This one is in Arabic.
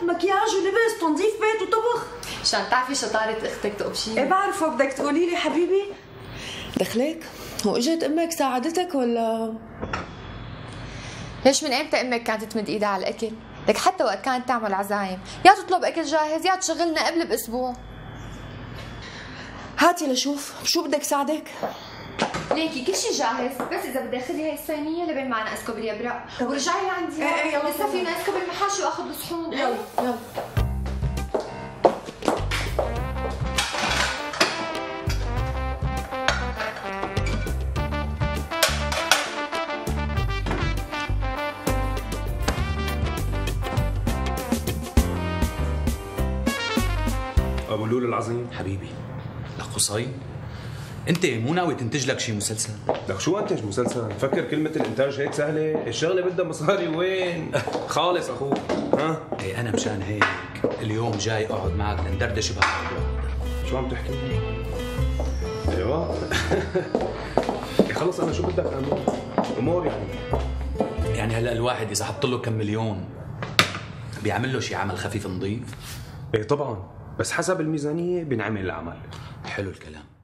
مكياج ولبس تنظيف بيت وطبخ. مشان تعرفي شطارة اختك تقبشيني. ايه بعرفه، بدك تقولي لي حبيبي؟ دخلك واجت امك ساعدتك ولا؟ ليش من امتى امك كانت تمد ايدها على الاكل؟ لك حتى وقت كانت تعمل عزايم يا تطلب اكل جاهز يا تشغلنا قبل باسبوع. هاتي لشوف شو بدك ساعدك. ليكي كل شيء جاهز، بس اذا بدي اخذي هي الصينيه لبين معنا اسكو باليبرق ورجعي لعندي. يلا لسه فينا اسكو بالمحاشي واخذ الصحون. يلا يلا. ابو لول العظيم حبيبي لك قصي، انت مو ناوي تنتج لك شي مسلسل؟ لك شو انتج مسلسل؟ فكر كلمة الانتاج هيك سهلة؟ الشغلة بدها مصاري وين؟ خالص اخوك. ها؟ ايه انا مشان هيك اليوم جاي اقعد معك لندردش بهالموضوع. شو عم تحكي؟ ايوه خلص انا شو بدك اعمل؟ امور يعني هلا الواحد اذا حط له كم مليون بيعمل له شي عمل خفيف نظيف؟ ايه طبعا، بس حسب الميزانية بنعمل العمل. حلو الكلام.